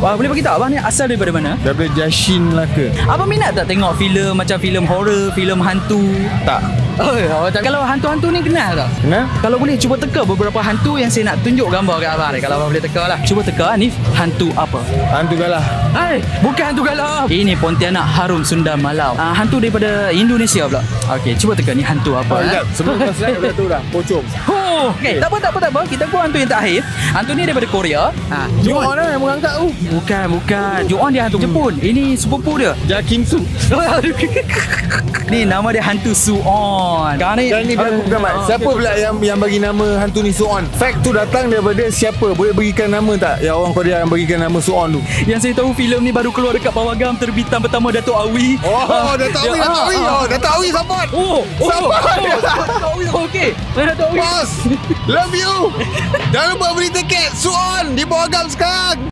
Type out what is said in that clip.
Wah, boleh bagi tahu abang ni asal daripada mana? Daripada Jashin Melaka. Abang minat tak tengok filem macam filem horror, filem hantu? Tak. Oh, tak. Kalau hantu-hantu ni kenal tak? Kenal? Kalau boleh cuba teka beberapa hantu yang saya nak tunjuk gambar kat abang ni. Kalau abang boleh teka lah. Cuba teka ni hantu apa? Hantu galah. Hai, bukan hantu galah. Ini Pontianak Harum Sunda Malau. Hantu daripada Indonesia pula. Okey, cuba teka ni hantu apa? Sekejap. Sebelum kau slide dah tahu dah. Pocong. Oh, okey. Tak apa. Kita gua hantu yang terakhir. Hantu ni daripada Korea. Juon lah yang mengangkat tu. Bukan. Juon dia hantu Jepun. Ini sepupu dia. Jakim Su. Ni nama dia hantu Suon. Sekarang ni bila aku bukan Mat. Siapa pula yang bagi nama hantu ni Suon? Fact tu datang daripada siapa? Boleh berikan nama tak? Yang orang Korea yang berikan nama Suon tu. Yang saya tahu filem ni baru keluar dekat Pawagam terbitan pertama Dato' Awi. Dato' Awi. Dato' Awi support. Dato' Awi. Okey. Dato' Awi. Boss, love you. Jangan lupa beli tiket Suon di Pawagam sekarang.